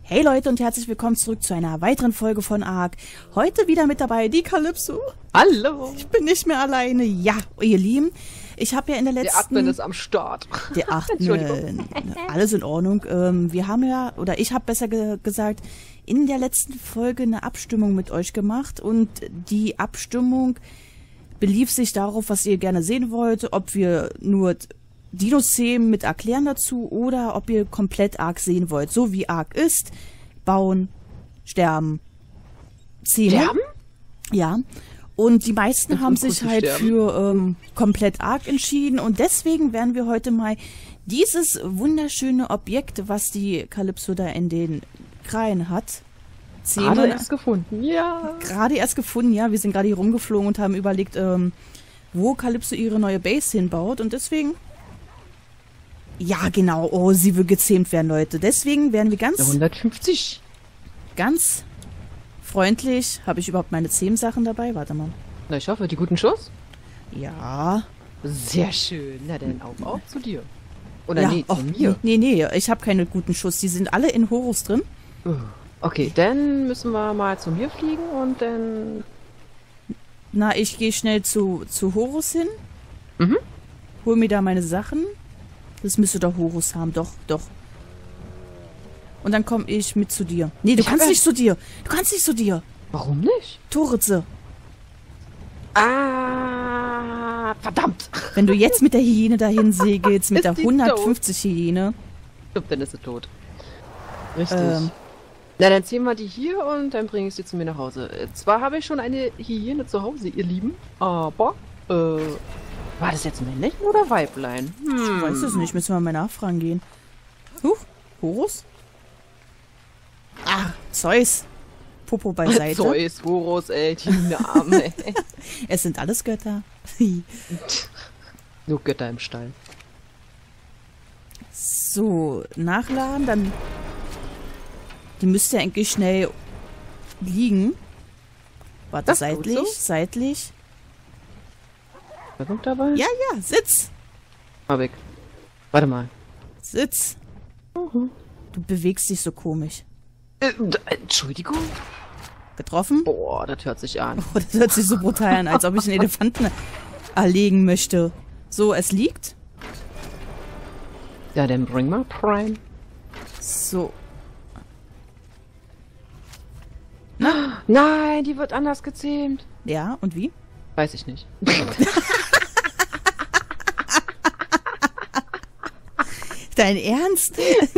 Hey Leute und herzlich willkommen zurück zu einer weiteren Folge von ARK. Heute wieder mit dabei die Calypso. Hallo. Ich bin nicht mehr alleine. Ja, ihr Lieben, ich habe ja in der letzten... Der Admin ist am Start. Der Admin. Alles in Ordnung. Wir haben ja, oder ich habe besser gesagt, in der letzten Folge eine Abstimmung mit euch gemacht. Und die Abstimmung belief sich darauf, was ihr gerne sehen wollt. Ob wir nur Dino-Szenen mit Erklären dazu oder ob ihr komplett ARK sehen wollt. So wie ARK ist. Bauen, sterben, Szenen. Sterben? Ja. Und die meisten haben sich halt für komplett ARK entschieden. Und deswegen werden wir heute mal dieses wunderschöne Objekt, was die Calypso da in den Krallen hat, gerade erst gefunden. Ja. Gerade erst gefunden, ja. Wir sind gerade hier rumgeflogen und haben überlegt, wo Calypso ihre neue Base hinbaut. Und deswegen... Ja, genau. Oh, sie will gezähmt werden, Leute. Deswegen werden wir ganz... 150. Ganz freundlich. Habe ich überhaupt meine Zähmsachen dabei? Warte mal. Na, ich hoffe, die guten Schuss? Ja. Sehr schön. Na, dann auf zu dir. Oder Ja, nee, zu mir. Nee. Ich habe keine guten Schuss. Die sind alle in Horus drin. Okay, dann müssen wir mal zu mir fliegen und dann... Na, ich gehe schnell zu Horus hin. Mhm. Hol mir da meine Sachen. Das müsste doch Horus haben. Doch. Und dann komme ich mit zu dir. Nee, du kannst nicht zu dir. Du kannst nicht zu dir. Warum nicht? Toritze. Ah, verdammt. Wenn du jetzt mit der Hyäne dahin segelst, mit der 150 Hyäne. Ich glaube, dann ist sie tot. Richtig. Na, dann ziehen wir die hier und dann bringe ich sie zu mir nach Hause. Zwar habe ich schon eine Hyäne zu Hause, ihr Lieben, aber, war das jetzt Männchen oder Weiblein? Ich weiß es nicht, müssen wir mal nachfragen gehen. Huch, Horus? Ah, Zeus. Popo beiseite. Zeus, Horus, ey, die Namen, ey. Es sind alles Götter. Nur Götter im Stall. So, nachladen, dann... Die müsste ja eigentlich schnell liegen. Warte, Das seitlich, tut so? seitlich. Werbung dabei? Ja, Sitz. Hab ich. Warte mal. Sitz. Du bewegst dich so komisch. Entschuldigung? Getroffen? Boah, das hört sich an. Oh, das hört sich so brutal an, als ob ich einen Elefanten erlegen möchte. So, es liegt. Ja, dann bring mal Prime. So. Nein, die wird anders gezähmt. Ja, und wie? Weiß ich nicht. Dein Ernst?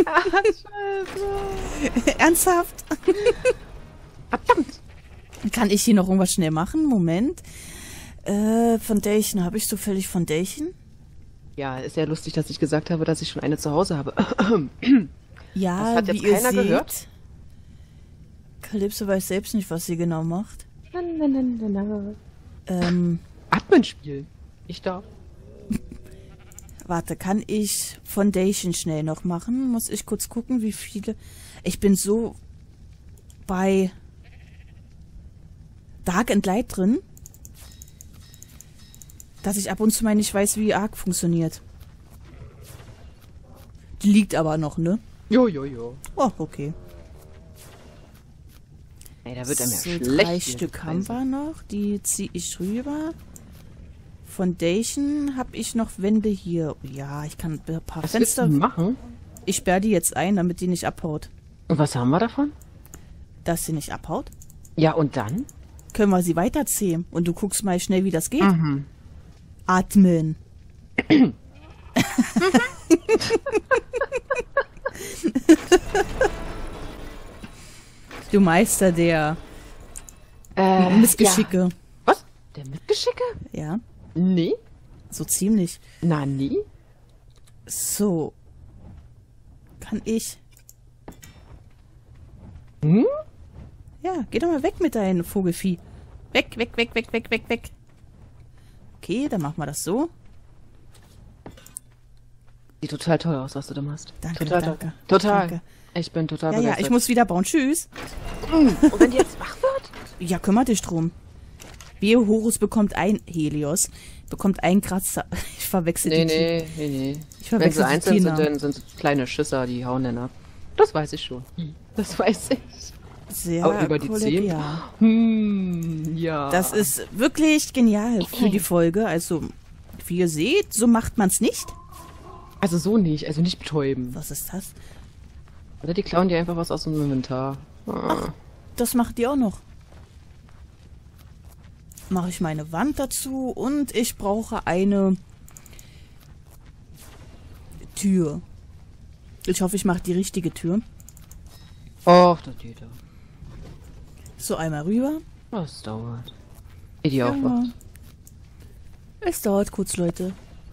Ernsthaft? Verdammt. Kann ich hier noch irgendwas schnell machen? Moment. Foundation. Habe ich zufällig Foundation? Ja, ist ja lustig, dass ich gesagt habe, dass ich schon eine zu Hause habe. Ja, das hat jetzt wie ihr keiner seht. gehört. Calypso weiß selbst nicht, was sie genau macht. Admin spielen. Ich darf. Warte, kann ich Foundation schnell noch machen? Muss ich kurz gucken, wie viele... Ich bin so bei Dark and Light drin, dass ich ab und zu mal nicht weiß, wie ARK funktioniert. Die liegt aber noch, ne? Jo. Oh, okay. Ey, da wird er mir So, schlecht. 3 Stück haben wir noch. Die ziehe ich rüber. Foundation habe ich noch Wände hier. Ja, ich kann ein paar Was willst Fenster... du machen? Ich sperre die jetzt ein, damit die nicht abhaut. Und was haben wir davon? Dass sie nicht abhaut? Ja, und dann? Können wir sie weiterzähmen. Und du guckst mal schnell, wie das geht. Mhm. Atmen. Du Meister der Missgeschicke. Ja. Was? Der Mitgeschicke? Ja, Nee. so ziemlich. Na, nie? So. Kann ich... Hm? Ja, geh doch mal weg mit deinem Vogelfieh. Weg. Okay, dann machen wir das so. Sieht total toll aus, was du da machst. Danke, total danke. Toll. Total. Danke. Ich bin total Ja, begeistert. ich muss wieder bauen. Tschüss. Und wenn die jetzt wach wird? Ja, kümmere dich drum. Wehe, Horus bekommt ein Helios, bekommt ein Kratzer. Ich verwechsel die. Nee. Ich Wenn verwechsel sie die einzeln sind, Tiernamen. dann sind es kleine Schisser, die hauen dann ab. Das weiß ich schon. Das weiß ich. Sehr Aber über die 10? ja. Ja. Das ist wirklich genial für die Folge. Also, wie ihr seht, so macht man es nicht. Also so nicht, also nicht betäuben. Was ist das? Oder die klauen dir einfach was aus dem Inventar. Ach, das macht die auch noch. Mache ich meine Wand dazu und ich brauche eine Tür. Ich hoffe, ich mache die richtige Tür. Och, das geht ja. So, einmal rüber. Das dauert. Ehe die aufwacht. Es dauert kurz, Leute.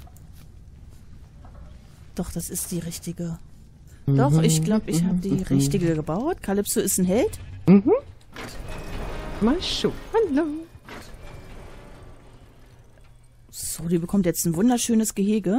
Doch, das ist die richtige. Doch, ich glaube, ich habe die richtige gebaut. Calypso ist ein Held. Mhm. Mal schon. Hallo. So, die bekommt jetzt ein wunderschönes Gehege.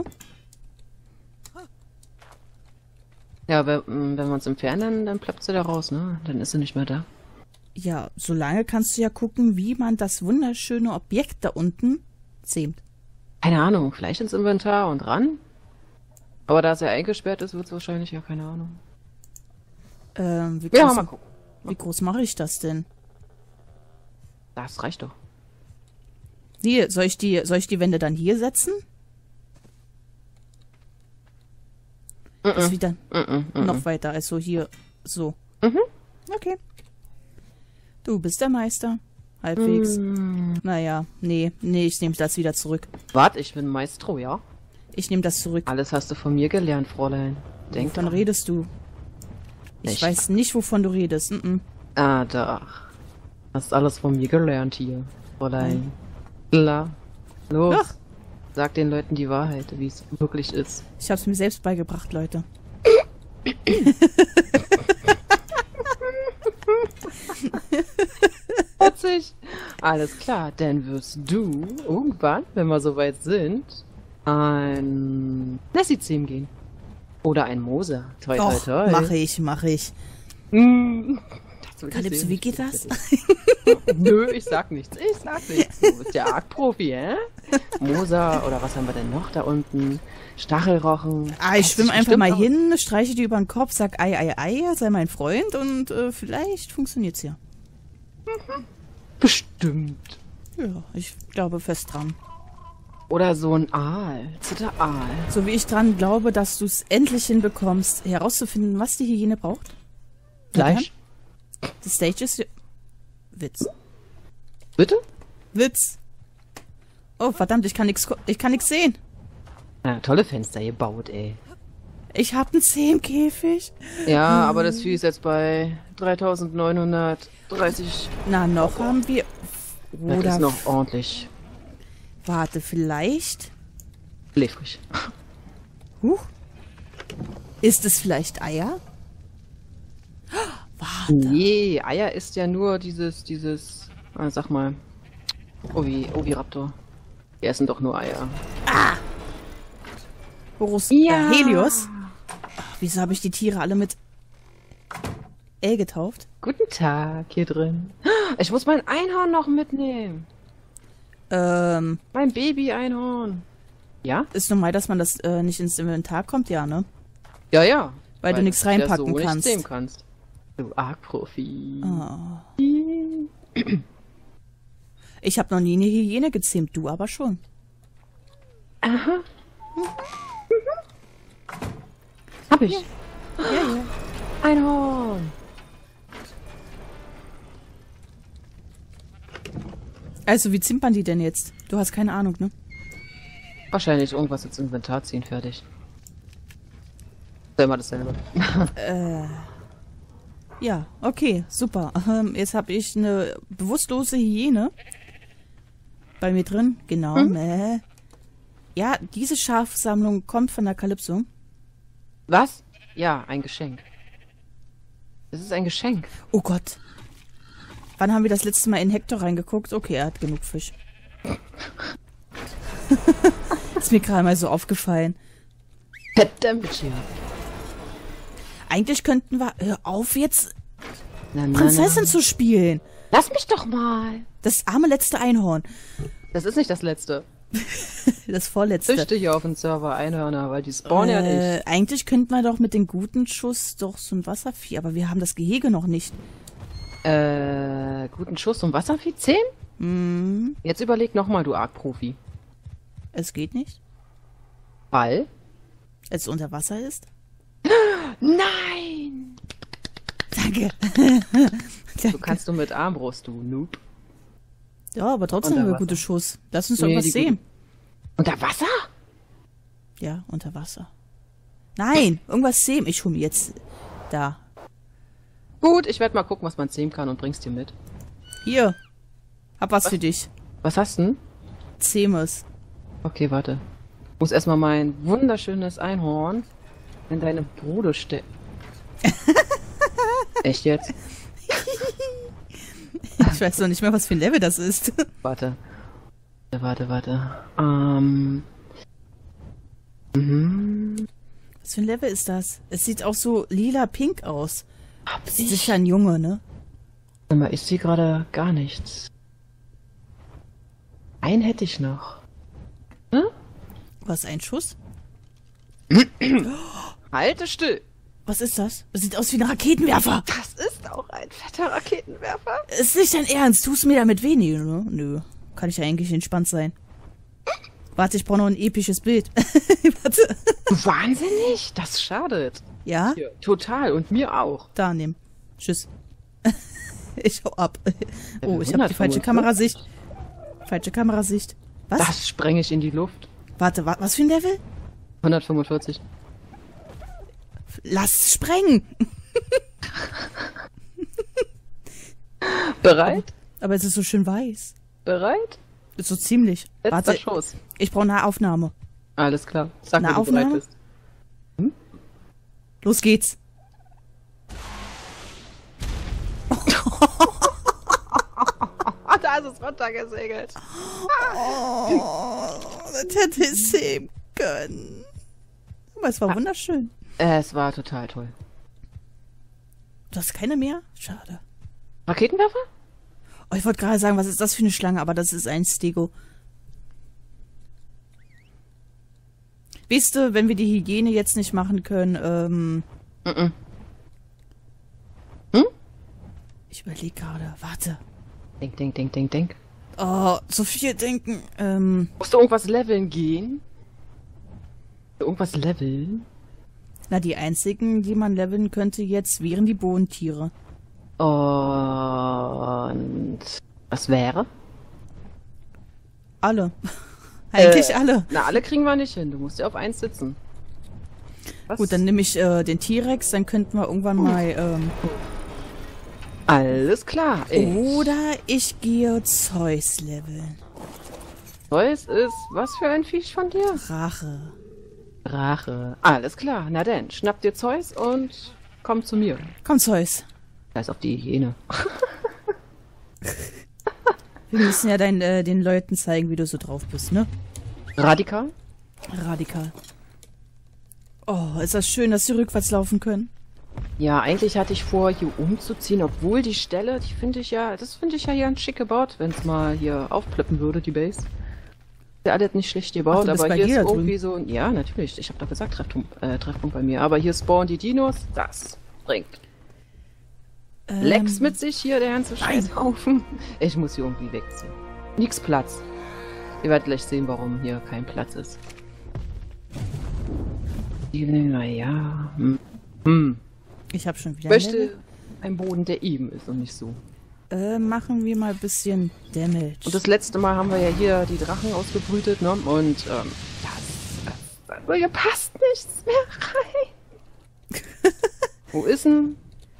Ja, wenn wir uns entfernen, dann ploppt sie da raus, ne? Dann ist sie nicht mehr da. Ja, solange kannst du ja gucken, wie man das wunderschöne Objekt da unten zähmt. Keine Ahnung, vielleicht ins Inventar und ran? Aber da es ja eingesperrt ist, wird es wahrscheinlich ja keine Ahnung. Wie Ja, groß, mal gucken. wie groß mache ich das denn? Das reicht doch. Hier, soll ich die Wände dann hier setzen? Ist wieder noch weiter, also hier so. Mhm. Okay. Du bist der Meister. Halbwegs. Naja, nee, ich nehme das wieder zurück. Warte, ich bin Maestro, ja? Ich nehme das zurück. Alles hast du von mir gelernt, Fräulein. Denk Wovon dran. redest du? Ich Nicht. weiß nicht, wovon du redest. Ah, doch. Hast alles von mir gelernt hier, Fräulein. Klar. Los. Ach. Sag den Leuten die Wahrheit, wie es wirklich ist. Ich habe es mir selbst beigebracht, Leute. Witzig. Alles klar, dann wirst du irgendwann, wenn wir soweit sind, ein Nessie-Zähm gehen. Oder ein Moser. Toi, toi, Och, toi. mache ich. Das will ich Calypso, sehen. wie geht das? Nö, ich sag nichts. Du bist ja Arg-Profi, Moser, oder was haben wir denn noch da unten? Stachelrochen. Ich schwimme einfach mal aus. hin, streiche die über den Kopf, sag ei, sei mein Freund und vielleicht funktioniert's ja. Bestimmt. Ja, ich glaube fest dran. Oder so ein Aal. Zitteraal. So wie ich dran glaube, dass du es endlich hinbekommst, herauszufinden, was die Hyäne braucht. Fleisch. Die Stage ist... Witz. Bitte? Witz. Oh, verdammt, ich kann nix sehen. Ja, tolle Fenster gebaut, ey. Ich hab einen Zähmkäfig. Ja, aber das Vieh ist jetzt bei 3930. Na, noch haben wir... Das Oder... ist noch ordentlich Warte, vielleicht... schläfrig. Huch. Ist es vielleicht Eier? Warte. Nee, Eier ist ja nur dieses, sag mal, Oviraptor. Die essen doch nur Eier. Horus, Ja. Helios? Ach, wieso habe ich die Tiere alle mit L getauft? Guten Tag, hier drin. Ich muss mein Einhorn noch mitnehmen. Mein Baby-Einhorn. Ja? Ist normal, dass man das nicht ins Inventar kommt? Ja, ne? Ja, ja. Weil du nichts reinpacken so kannst. Nicht sehen kannst. Du Arg-Profi. Oh. Ich habe noch nie eine Hyäne gezähmt, du aber schon. Aha. Hab ich. Ja, ja. Einhorn. Also, wie zimmt man die denn jetzt? Du hast keine Ahnung, ne? Wahrscheinlich irgendwas ins Inventar ziehen, fertig. Selber dasselbe. Ja, okay, super. Jetzt habe ich eine bewusstlose Hyäne bei mir drin. Genau. Ja, diese Schafsammlung kommt von der Calypso. Was? Ja, ein Geschenk. Das ist ein Geschenk. Oh Gott. Wann haben wir das letzte Mal in Hector reingeguckt? Okay, er hat genug Fisch. Ist mir gerade mal so aufgefallen. Verdammt, ja. Eigentlich könnten wir... Hör auf jetzt, Na, Prinzessin zu spielen. Lass mich doch mal. Das arme letzte Einhorn. Das ist nicht das letzte. Das vorletzte. Züchte hier auf dem Server Einhörner, weil die spawnen ja nicht. Eigentlich könnten wir doch mit dem guten Schuss doch so ein Wasservieh, aber wir haben das Gehege noch nicht. Guten Schuss und Wasservieh 10? Hm, Jetzt überleg nochmal, du Arc-Profi. es geht nicht. Weil? Es unter Wasser ist. Nein! Danke. Du kannst du mit Armbrust, du Noob. Ja, aber trotzdem Unter haben wir Wasser. gute Schuss. Lass uns doch Nee, was die sehen. Unter Wasser? Ja, unter Wasser. Nein, irgendwas sehen. Ich hol mir jetzt da. Gut, ich werde mal gucken, was man sehen kann und bring's dir mit. Hier. Hab was für dich. Was hast du denn? Zähmes. Okay, warte. Muss erstmal mein wunderschönes Einhorn in deine Bruder stecken. Echt jetzt? Ich weiß noch nicht mehr, was für ein Level das ist. Warte. Warte. Was für ein Level ist das? Es sieht auch so lila-pink aus. Sieht sicher ein Junge, ne? Aber ich sehe gerade gar nichts. Einen hätte ich noch. Hm? Was, ein Schuss? Halte still! Was ist das? Das sieht aus wie ein Raketenwerfer. Das ist auch ein fetter Raketenwerfer. Ist nicht dein Ernst? Tust du mir damit weh? Nee, ne? Nö. Kann ich ja eigentlich entspannt sein. Warte, ich brauche noch ein episches Bild. Warte. Wahnsinnig! Das schadet. Ja? Ja, total. Und mir auch. Da, nehmen. Tschüss. Ich hau ab. Oh, ich habe die 155. falsche Kamerasicht. Falsche Kamerasicht. Was? Das sprenge ich in die Luft. Warte, was für ein Level? 145. Lass sprengen. Bereit? Aber es ist so schön weiß. Bereit? Ist so ziemlich. Letzter Warte, Schuss. ich brauche eine Aufnahme. Alles klar. Sag, Eine wenn du Aufnahme? bereit bist. Los geht's. Ah, da ist es runtergesegelt. Oh, das hätte ich sehen können. Aber es war wunderschön. Es war total toll. Du hast keine mehr? Schade. Raketenwerfer? Oh, ich wollte gerade sagen, was ist das für eine Schlange? Aber das ist ein Stego. Weißt du, wenn wir die Hygiene jetzt nicht machen können, Ich überlege gerade. Warte. Denk. Oh, so viel denken. Musst du irgendwas leveln gehen? Irgendwas leveln? Na, die einzigen, die man leveln könnte jetzt, wären die Bodentiere. Und was wäre? Alle. Eigentlich alle. Na, alle kriegen wir nicht hin. Du musst ja auf 1 sitzen. Was? Gut, dann nehme ich den T-Rex, dann könnten wir irgendwann mal, Alles klar. oder ich gehe Zeus leveln. Zeus ist was für ein Viech von dir? Rache. Rache. Alles klar. Na denn, schnapp dir Zeus und komm zu mir. Komm, Zeus. Scheiß auf die Hyäne. Wir müssen ja den Leuten zeigen, wie du so drauf bist, ne? Radikal? Radikal. Oh, ist das schön, dass sie rückwärts laufen können. Ja, eigentlich hatte ich vor, hier umzuziehen, obwohl die Stelle, das finde ich ja hier ganz schick gebaut, wenn es mal hier aufploppen würde, die Base. Ist ja alles nicht schlecht gebaut, Ach, du bist aber bei hier dir ist da irgendwie so, ja, natürlich, ich habe doch gesagt, Treffpunkt bei mir, aber hier spawnen die Dinos, das bringt Lecks mit sich hier, der ganze Scheißhaufen. Ich muss hier irgendwie wegziehen. Nix Platz. Ihr werdet gleich sehen, warum hier kein Platz ist. Naja. Ich habe schon wieder Ich ein möchte Level. einen Boden, der eben ist und nicht so. Machen wir mal ein bisschen Damage. Und das letzte Mal haben wir ja hier die Drachen ausgebrütet, ne? Und hier passt nichts mehr rein. Wo ist denn?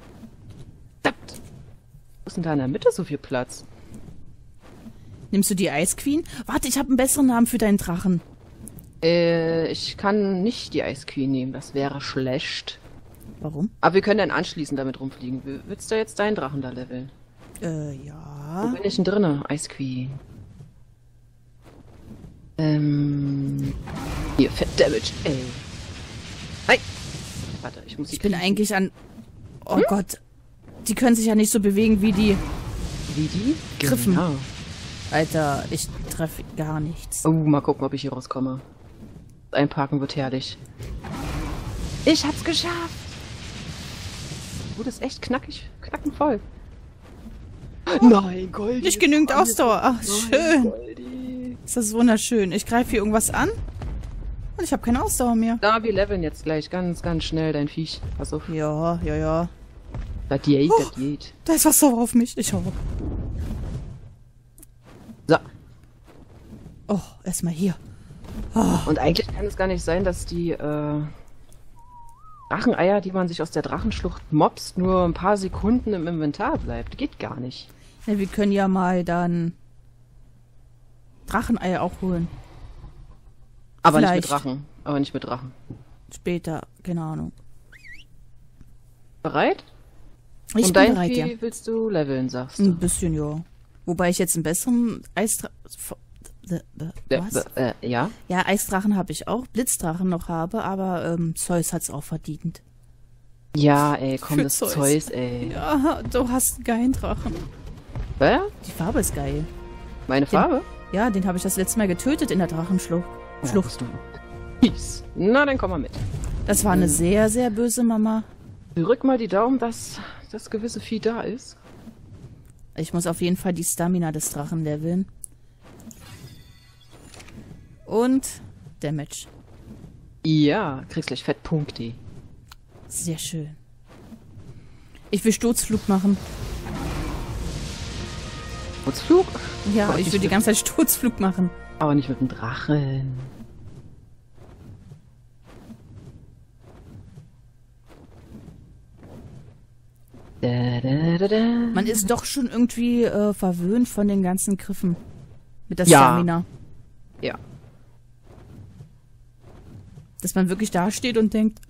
Wo ist denn da in der Mitte so viel Platz? Nimmst du die Ice Queen? Warte, ich habe einen besseren Namen für deinen Drachen. Ich kann nicht die Ice Queen nehmen, das wäre schlecht. Warum? Aber wir können dann anschließend damit rumfliegen. Willst du jetzt deinen Drachen da leveln? Wo Ja. bin ich denn drinne? Ice Queen. Hier, Fat Damage, ey. Nein! Warte, ich muss die Ich bin eigentlich an... Oh Gott. Die können sich ja nicht so bewegen wie die Wie die? Griffen. Genau. Alter, ich treffe gar nichts. Oh, mal gucken, ob ich hier rauskomme. Einparken wird herrlich. Ich hab's geschafft! Das ist echt knackenvoll. Nein, Goldi. Nicht genügend Ausdauer. Ach, schön. Goldi. Ist das wunderschön. Ich greife hier irgendwas an und ich habe keine Ausdauer mehr. Da, wir leveln jetzt gleich ganz, ganz schnell dein Viech. Pass auf. Ja. Das geht. Da ist was sauer auf mich. Ich hoffe. So. Oh, erstmal hier. Und eigentlich kann es gar nicht sein, dass die Dracheneier, die man sich aus der Drachenschlucht mobst, nur ein paar Sekunden im Inventar bleibt. Geht gar nicht. Ja, wir können ja mal dann Dracheneier auch holen. Aber Vielleicht. nicht mit Drachen. Später, keine Ahnung. Bereit? Ich Und bin dein bereit, Vieh ja. willst du leveln, sagst du? Ein bisschen, ja. Wobei ich jetzt einen besseren Was? Ja? Ja, Eisdrachen habe ich auch, Blitzdrachen noch habe, aber Zeus hat's auch verdient. Ja, ey, komm, Für das Zeus. Zeus, ey. Ja, du hast einen geilen Drachen. Wer? Die Farbe ist geil. Meine Farbe? Ja, den habe ich das letzte Mal getötet in der Drachenschlucht. Schlucht. Fies. Na, dann komm mal mit. Das war eine sehr, sehr böse Mama. Drück mal die Daumen, dass das gewisse Vieh da ist. Ich muss auf jeden Fall die Stamina des Drachen leveln. Und Damage. Ja, kriegst gleich Fettpunkte. Sehr schön. Ich will Sturzflug machen. Kurzflug? Ja, Aber ich nicht will die mit- ganze Zeit Sturzflug machen. Aber nicht mit dem Drachen. Da. Man ist doch schon irgendwie verwöhnt von den ganzen Griffen. Mit der Ja. Stamina. Ja. Dass man wirklich da steht und denkt,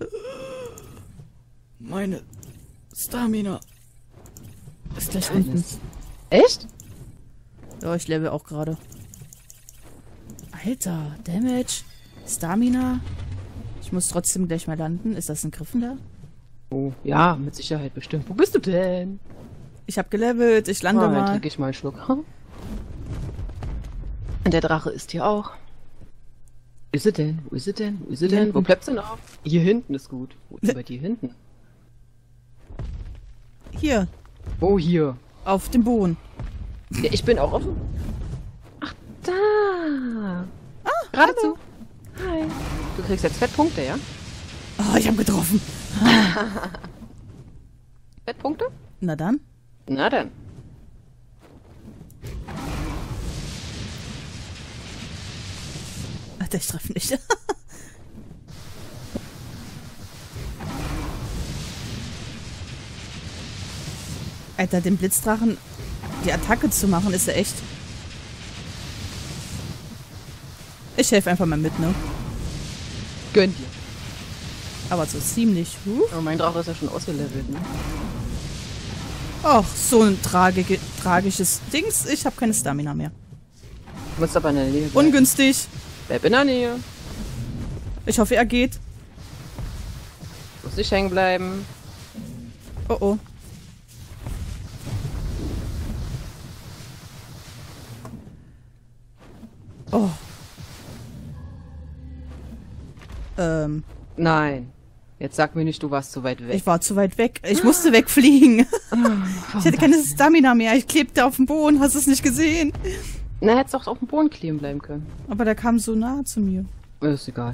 meine Stamina ist gleich unten. Echt? Ja, ich level auch gerade. Alter, Damage, Stamina. Ich muss trotzdem gleich mal landen. Ist das ein Griffen da? Oh, ja, mit Sicherheit bestimmt. Wo bist du denn? Ich habe gelevelt, ich lande Dann mal. trinke ich mal einen Schluck. Und der Drache ist hier auch. Wo ist er denn? Wo ist er denn? Wo ist er Hier denn? Wo hinten. bleibt's denn auf? Hier hinten ist gut. Wo ist er bei dir hinten? Hier, Wo hier? auf dem Boden. Ja, ich bin auch offen. Ach, da. Geradezu. Hi. Du kriegst jetzt Fettpunkte, ja? Oh, ich habe getroffen. Fettpunkte? Na dann. Na dann. Alter, ich treffe nicht. Alter, den Blitzdrachen, die Attacke zu machen, ist ja echt. Ich helfe einfach mal mit, ne? Gönn dir. Aber so ziemlich. Aber mein Drache ist ja schon ausgelevelt, ne? Ach, so ein tragisches Dings. Ich habe keine Stamina mehr. Du musst aber in der Nähe bleiben. Ungünstig. Bleib in der Nähe. Ich hoffe, er geht. Du musst nicht hängen bleiben. Oh oh. Oh. Nein. Jetzt sag mir nicht, du warst zu weit weg. Ich war zu weit weg. Ich musste wegfliegen. Ich hatte keine Stamina mehr. Ich klebte auf dem Boden. Hast du es nicht gesehen? Na, hättest doch auf dem Boden kleben bleiben können. Aber der kam so nah zu mir. Ist egal.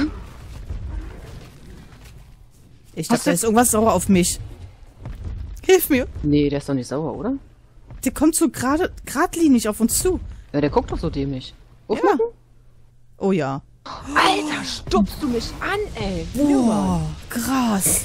Ich dachte, Hast du- da ist irgendwas sauer auf mich. Hilf mir. Nee, der ist doch nicht sauer, oder? Der kommt so geradlinig auf uns zu. Ja, der guckt doch so dämlich. Ja. Aufmachen? Oh ja. Alter, stupst du mich an, ey. Boah, krass.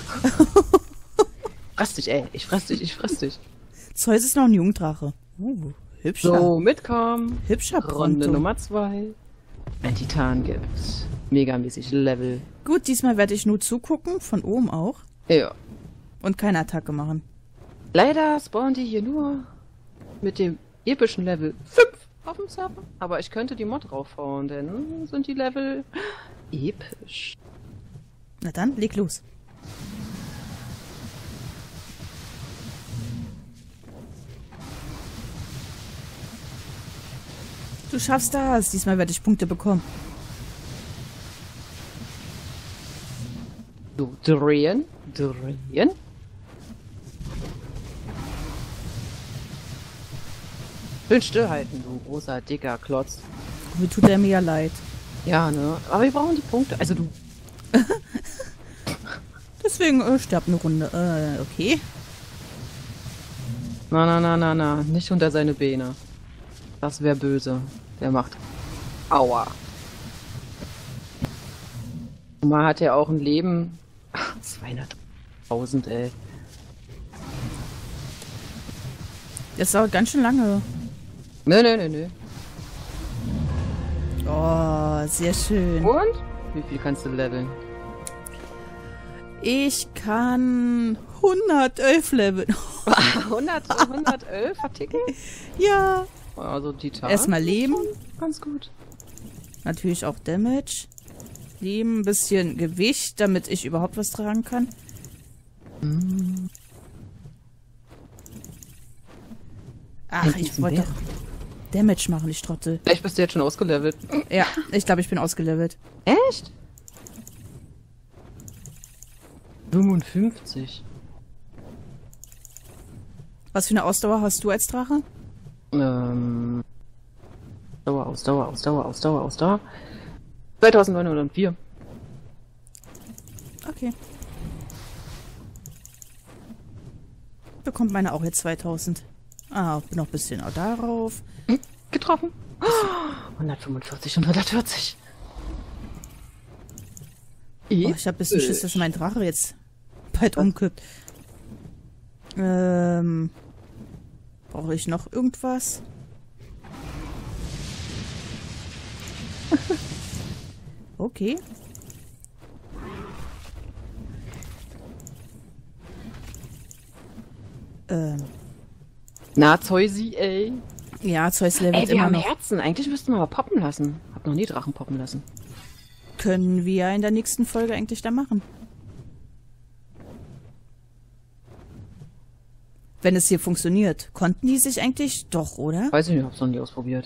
Fress dich, ey. Ich fress dich. Zeus ist noch ein Jungdrache. Hübscher. So, mitkommen. Hübscher Runde Pronto. Nummer 2. Ein Titan gibt's. Megamäßig Level. Gut, diesmal werde ich nur zugucken, von oben auch. Ja. Und keine Attacke machen. Leider spawnen die hier nur mit dem epischen Level 5 auf dem Server. Aber ich könnte die Mod draufhauen, denn sind die Level episch. Na dann, leg los. Du schaffst das. Diesmal werde ich Punkte bekommen. So, drehen. Drehen. Schön stillhalten, du großer, dicker Klotz. Mir tut er mir ja leid. Ja, ne? Aber wir brauchen die Punkte. Also du. Deswegen sterb eine Runde. Okay. Na. Nicht unter seine Beine. Das wäre böse. Der macht. Aua. Und man hat ja auch ein Leben. Ach, 200.000, ey. Das dauert ganz schön lange. Nö. Oh, sehr schön. Und? Wie viel kannst du leveln? Ich kann 111 leveln. 111 Artikel? Ja. Also die Tat. Erstmal Leben. Ganz gut. Natürlich auch Damage. Leben, ein bisschen Gewicht, damit ich überhaupt was tragen kann. Ach, ich wollte doch Damage machen, ich Trottel. Vielleicht bist du jetzt schon ausgelevelt. Ja, ich glaube, ich bin ausgelevelt. Echt? 55. Was für eine Ausdauer hast du als Drache? Ausdauer. 2904. Okay. Bekommt meine auch jetzt 2000. Ah, bin noch ein bisschen auch darauf. Getroffen. 145 und 140. Oh, ich habe ein bisschen Schiss, dass mein Drache jetzt bald umkippt. Brauche ich noch irgendwas? Okay. Na, Zeusi, ey. Ja, Zeus levelt Ey, wir immer haben noch. Herzen. Eigentlich müssten wir mal poppen lassen. Hab noch nie Drachen poppen lassen. Können wir in der nächsten Folge eigentlich da machen. Wenn es hier funktioniert. Konnten die sich eigentlich doch, oder? Weiß ich nicht, hab's noch nie ausprobiert.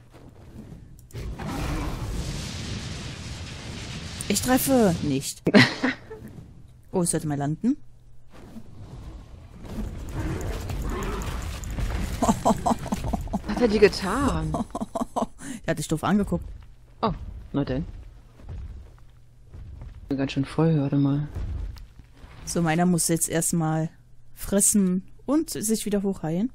Ich treffe nicht. Oh, ich sollte mal landen. Was hat er dir getan? Der hat dich doof angeguckt. Oh, na denn. Bin ganz schön voll, hör mal. So, meiner muss jetzt erstmal fressen und sich wieder hochheilen.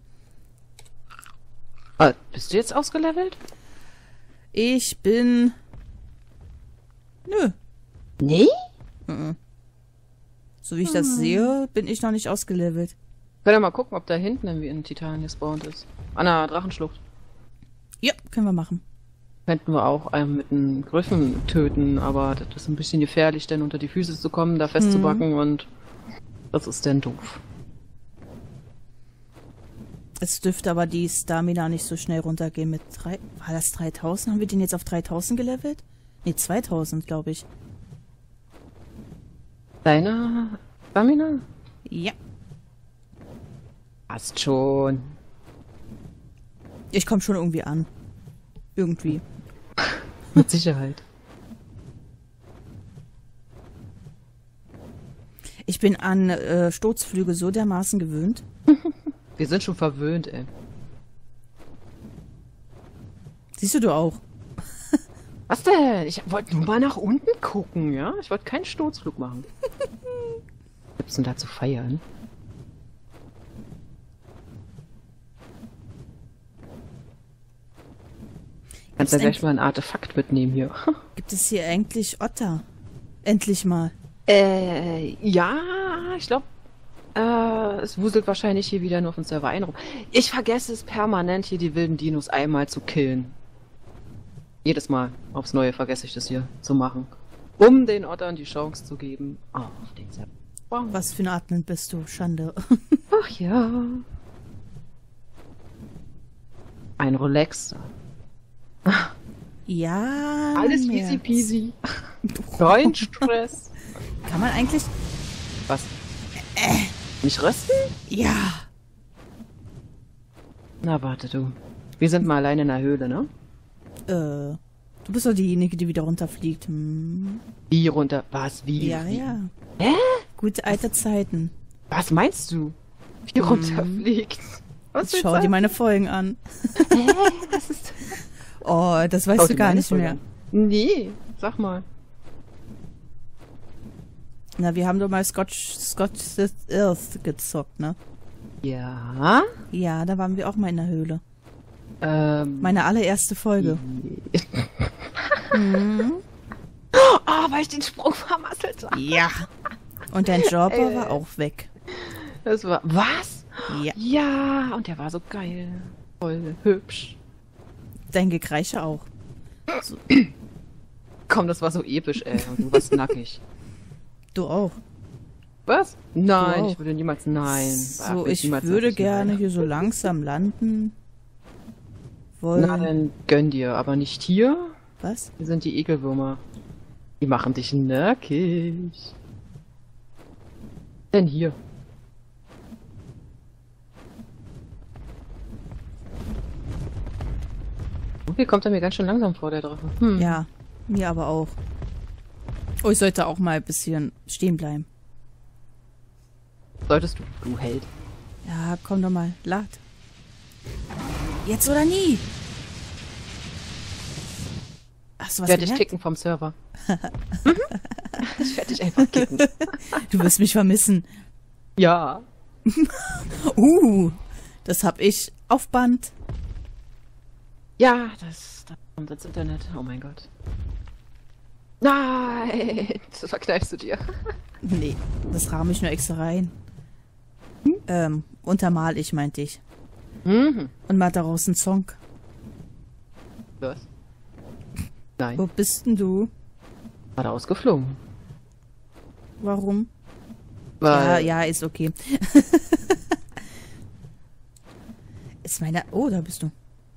Ah, bist du jetzt ausgelevelt? Ich bin... Nö. Nee? So wie ich das sehe, bin ich noch nicht ausgelevelt. Können wir mal gucken, ob da hinten irgendwie ein Titan gespawnt ist. An der Drachenschlucht. Ja, können wir machen. Könnten wir auch einen mit den Griffen töten, aber das ist ein bisschen gefährlich, dann unter die Füße zu kommen, da festzubacken und das ist dann doof. Es dürfte aber die Stamina nicht so schnell runtergehen mit 3... War das 3000? Haben wir den jetzt auf 3000 gelevelt? Ne, 2000, glaube ich. Deine Stamina? Ja. Passt schon. Ich komme schon irgendwie an. Irgendwie. Mit Sicherheit. Ich bin an Sturzflüge so dermaßen gewöhnt. Wir sind schon verwöhnt, ey. Siehst du auch. Was denn? Ich wollte nur mal nach unten gucken, ja? Ich wollte keinen Sturzflug machen. Was gibt's denn da zu feiern? Kannst ja gleich mal ein Artefakt mitnehmen hier. Gibt es hier eigentlich Otter? Endlich mal. Ja, ich glaube, es wuselt wahrscheinlich hier wieder nur auf dem Server ein rum. Ich vergesse es permanent, hier die wilden Dinos einmal zu killen. Jedes Mal aufs Neue vergesse ich das hier zu machen. Um den Ottern die Chance zu geben. Auf den Server. Wow. Was für eine Atmen bist du? Schande. Ach ja. Ein Relaxer. Ja. Alles März. easy peasy. Kein Stress. Kann man eigentlich... Was? Nicht rösten? Ja. Na, warte du. Wir sind mal alleine in der Höhle, ne? Du bist doch diejenige, die wieder runterfliegt. Hm. Wie runter? Was? Wie? Ja, wie? ja. Hä? Gute alte Zeiten. Was meinst du? Wie runterfliegt? Was willst Schau du dir meine Folgen an. Hä? Was ist Oh, das weißt Schau du dir gar meine nicht Folge mehr. an. Nee, sag mal. Na, wir haben doch mal Scotch Earth gezockt, ne? Ja. Ja, da waren wir auch mal in der Höhle. Meine allererste Folge. Oh, weil ich den Sprung vermasselt habe. Ja. Und dein Jobber war auch weg. Das war... Was? Ja. Ja, und der war so geil. Voll hübsch. Dein Gekreiche auch. Komm, das war so episch, ey. Und du warst nackig. Du auch. Was? Nein, Wow. ich würde niemals... Nein. So, Ach, ich niemals würde nackig gerne sein. hier so langsam landen wollen. Na, dann gönn dir. Aber nicht hier. Was? Hier sind die Ekelwürmer. Die machen dich nackig. Denn hier. Okay, kommt er mir ganz schön langsam vor, der Drache. Hm. Ja, mir aber auch. Oh, ich sollte auch mal ein bisschen stehen bleiben. Solltest du, du Held. Ja, komm doch mal, lad. Jetzt oder nie? Hast du was Ich werde dich gemerkt? kicken vom Server. Ich werde dich einfach kicken. Du wirst mich vermissen. Ja. Das hab ich auf Band. Ja, das kommt ins Internet. Oh mein Gott. Nein! Das verkneifst du dir. Nee, das rahme ich nur extra rein. Untermal ich, meinte ich. Mhm. Und mal daraus einen Song. Was? Nein. Wo bist denn du? War da ausgeflogen. Warum? Ja, Weil ja, ist okay. Ist meine... Oh, da bist du.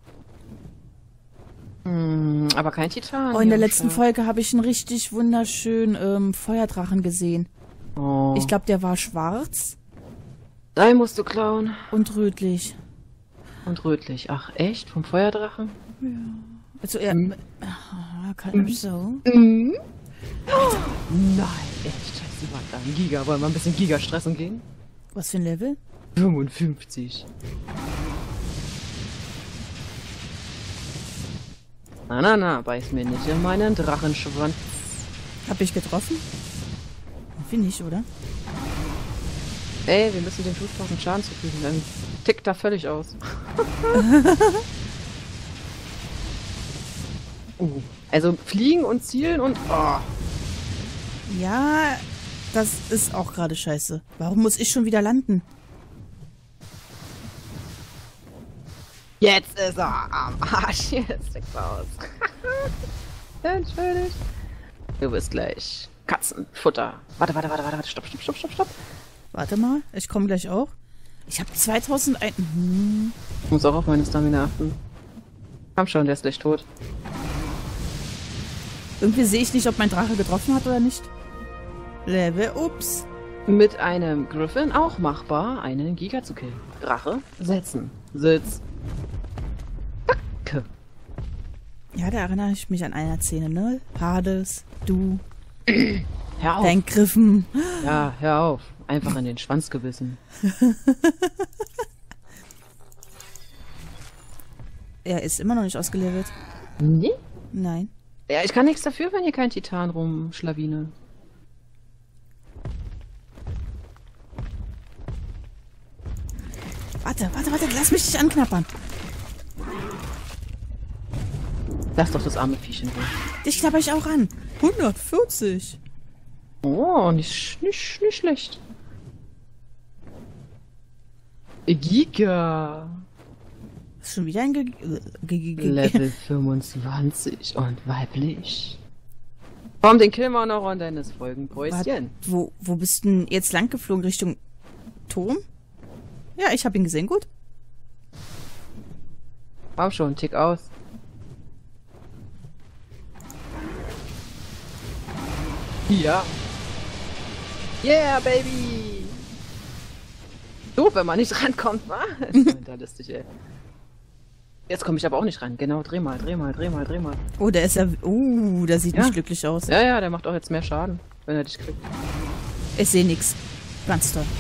Aber kein Titan. Oh, in der hier am letzten Start. Folge habe ich einen richtig wunderschönen Feuerdrachen gesehen. Oh. Ich glaube, der war schwarz Dein musst du klauen. und rötlich. Und rötlich. Ach, echt? Vom Feuerdrachen? Also, ja, kann ich so. Nein, echt. Scheiße, was da? Ein Giga. Wollen wir ein bisschen Giga stressen gehen? Was für ein Level? 55. Na, beiß mir nicht in meinen Drachenschwanz. Hab ich getroffen? Irgendwie nicht, oder? Ey, wir müssen den 5000 Schaden zufügen, dann tickt er völlig aus. Also fliegen und zielen und... Oh. Ja, das ist auch gerade scheiße. Warum muss ich schon wieder landen? Jetzt ist er am Arsch. Jetzt tickt er aus. Entschuldigt. Du bist gleich Katzenfutter. Warte. Stopp. Warte mal, ich komme gleich auch. Ich habe 2001... Ich muss auch auf meine Stamina achten. Komm schon, der ist gleich tot. Irgendwie sehe ich nicht, ob mein Drache getroffen hat oder nicht. Level, ups. Mit einem Griffin auch machbar, einen Giga zu killen. Drache setzen. Sitz. Kacke. Ja, da erinnere ich mich an eine Szene, ne? Hades, du, Hör auf. dein Griffen. Ja, hör auf. Einfach in den Schwanz gebissen. Er ist immer noch nicht ausgelevelt. Nee? Nein. Ja, ich kann nichts dafür, wenn hier kein Titan rumschlawine. Warte, lass mich nicht anknappern. Lass doch das arme Viech in Ruhe. Dich knapper ich auch an. 140. Oh, nicht schlecht. Giga. Ist schon wieder ein Level 25 und weiblich. Komm, den killen wir auch noch und dann ist Folgenpäuschen. Wo bist du denn jetzt lang geflogen? Richtung Turm? Ja, ich habe ihn gesehen, gut. Komm schon, tick aus. Ja. Yeah, baby! So, wenn man nicht rankommt, wa? Das ist ja lustig, ey. Jetzt komme ich aber auch nicht ran. Genau, dreh mal. Oh, der ist ja... der sieht nicht glücklich aus. Ja, der macht auch jetzt mehr Schaden, wenn er dich kriegt. Ich sehe nichts. Ganz toll.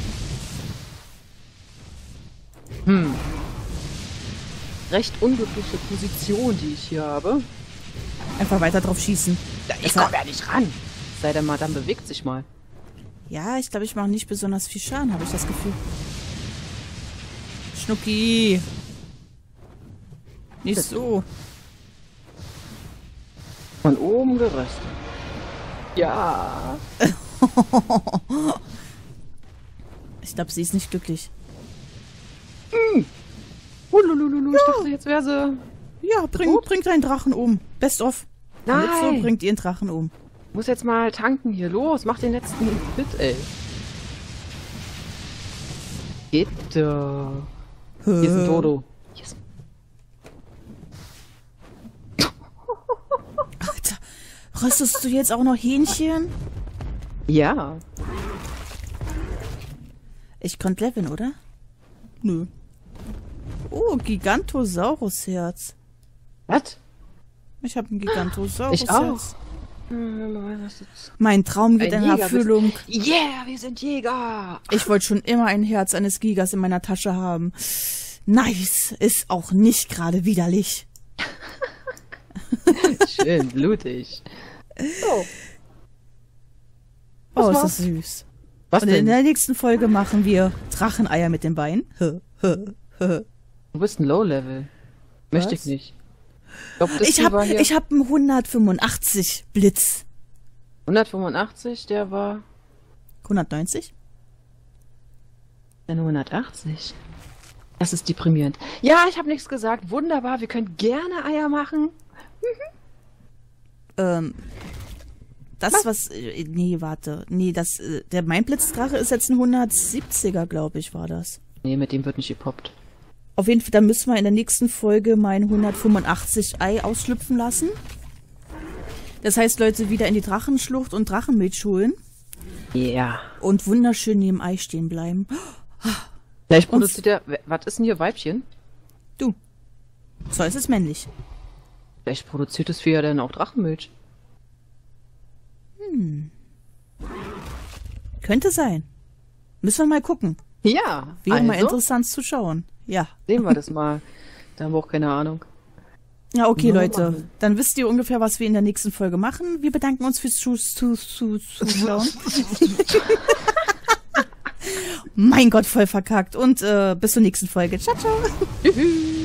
Recht unglückliche Position, die ich hier habe. Einfach weiter drauf schießen. Ja, ich komme ja nicht ran. Sei denn mal, dann bewegt sich mal. Ja, ich glaube, ich mache nicht besonders viel Schaden, habe ich das Gefühl. Schnucki. Nicht so. Von oben geröstet. Ja. Ich glaube, sie ist nicht glücklich. Hulululu, ich dachte, jetzt wäre sie... Ja, bringt deinen Drachen um. Best of. Nein. Calypso bringt ihren Drachen um. Muss jetzt mal tanken hier. Los, mach den letzten Hit, ey. Bitte. Hier ist ein Dodo. Yes. Alter, röstest du jetzt auch noch Hähnchen? Ja. Ich konnte leveln, oder? Nö. Oh, Gigantosaurus-Herz. Was? Ich habe ein Gigantosaurus-Herz. Ich auch. Mein Traum geht in Erfüllung. Yeah, wir sind Jäger. Ich wollte schon immer ein Herz eines Gigas in meiner Tasche haben. Nice. Ist auch nicht gerade widerlich. Schön blutig. Oh. Oh, ist das süß. Was Und denn? in der nächsten Folge machen wir Dracheneier mit den Beinen. Du bist ein Low-Level. Möchte ich nicht. Ich hab einen 185 Blitz. 185, der war... 190? Dann 180. Das ist deprimierend. Ja, ich habe nichts gesagt. Wunderbar, wir können gerne Eier machen. Nee, warte. Nee, mein Blitzdrache ist jetzt ein 170er, glaube ich, war das. Nee, mit dem wird nicht gepoppt. Auf jeden Fall, dann müssen wir in der nächsten Folge mein 185 Ei ausschlüpfen lassen. Das heißt, Leute, wieder in die Drachenschlucht und Drachenmilch holen. Ja. Yeah. Und wunderschön neben Ei stehen bleiben. Vielleicht produziert der... Was ist denn hier, Weibchen? Du. So, es ist männlich. Vielleicht produziert es für ja dann auch Drachenmilch. Könnte sein. Müssen wir mal gucken. Ja. Wäre mal interessant zu schauen. Ja. Sehen wir das mal. Da haben wir auch keine Ahnung. Ja, okay, Leute. Dann wisst ihr ungefähr, was wir in der nächsten Folge machen. Wir bedanken uns fürs Zuschauen. Mein Gott, voll verkackt. Und bis zur nächsten Folge. Ciao, ciao. Tschüss.